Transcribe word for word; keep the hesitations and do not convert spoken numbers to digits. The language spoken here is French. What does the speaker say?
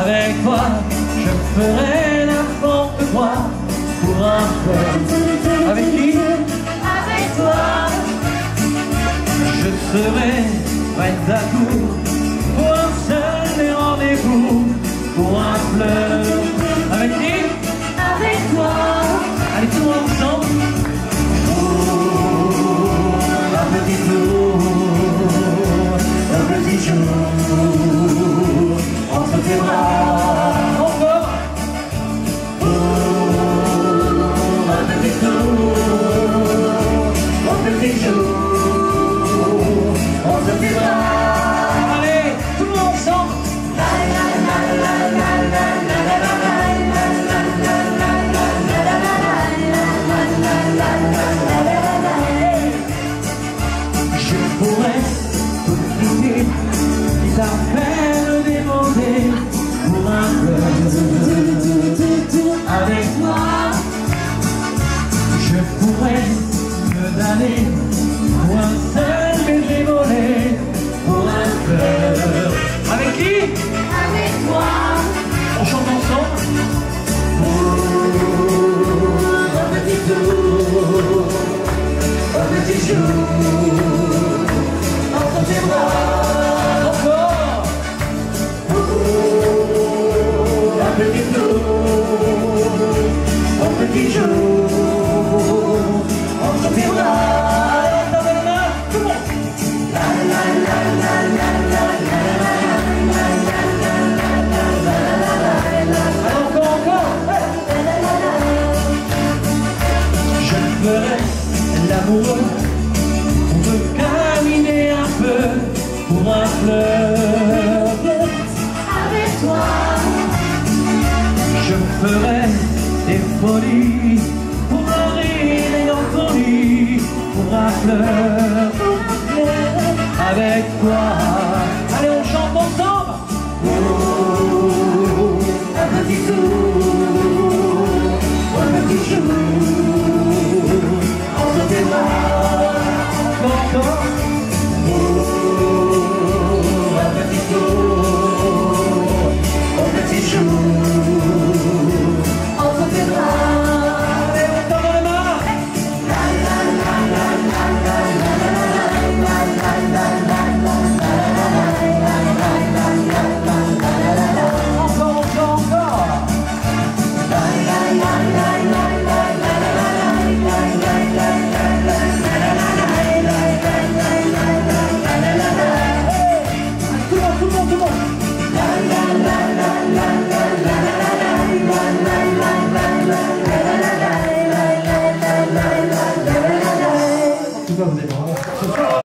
Avec toi, je ferai n'importe quoi pour un fleur. Avec qui? Avec toi. Je serai prête à tout pour un seul rendez-vous, pour un fleur. Avec qui? Avec toi. Allez, tout le monde ensemble. Oh, un petit tour, un petit jour, entre tes bras. Encore. Oh, un petit tour, un petit jour, entre tes bras. Allez, tout le monde ensemble. La la la la la la la la la la. Je pourrais tout finir, qui t'appelle demander pour un fleur. Avec toi, je pourrais me donner pour un seul baiser volé, pour un fleur. Avec qui? Avec toi. On chante ensemble. Oh, un petit tour, un petit jour, entre tes bras. Encore. Oh, un petit tour, un petit jour, entre tes bras. Allez, dans les mains, tout le monde. La la la la la la la la la la la la la. Allez, encore, encore. Je ferai l'amoureux pour me câliner un peu, pour un fleur. Avec toi. Je ferai des folies pour un rire et en folie, pour un fleur. Avec toi. Allez, on chante ensemble. Oh,